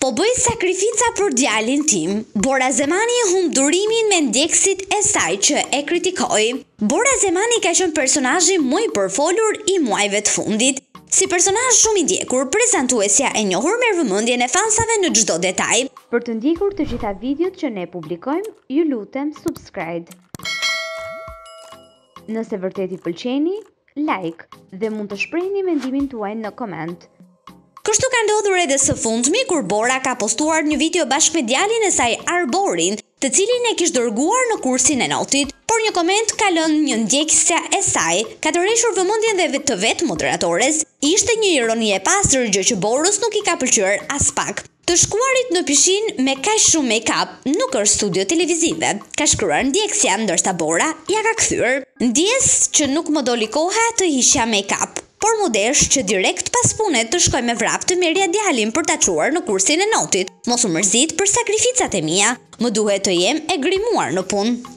Po bëj sakrifica për djalin tim. Bora Zemani humb durimin me ndjekësit e saj që e kritikoi. Bora Zemani ka qenë personazhi më i përfolur i muajve të fundit. Si personazh shumë i ndjekur, prezantuesja e njohur merr vëmendjen e fansave në çdo detaj. Për të ndjekur të gjitha videot që ne publikojmë, ju lutem subscribe. Nëse vërtet i pëlqeni, like dhe mund të shprehni mendimin tuaj në koment. Kështu ka ndodhur edhe së fundmi kur Bora ka postuar një video bashkë me djalin e saj Arborin, të cilin e kishte dërguar në kursin e notit, por një koment ka lënë një ndjekësja e saj, ka tërhequr vëmendjen dhe të vetë moderatores. Ishte një ironi e pastër, gjë që Borës nuk i ka pëlqyer as pak. Të shkuarit në pishin me kaq shumë make-up nuk është studio televizive, ka shkruar ndjekësja, ndërsa Bora ja ka kthyer. Ndjes që nuk më doli koha të hiqja make-up, por më desh që direkt pas punet të shkoj me vrap të merrja djalin për ta çuar në kursin e notit. Mos u mërzit për sakrificat e mia, më duhet të jem e grimuar në punë.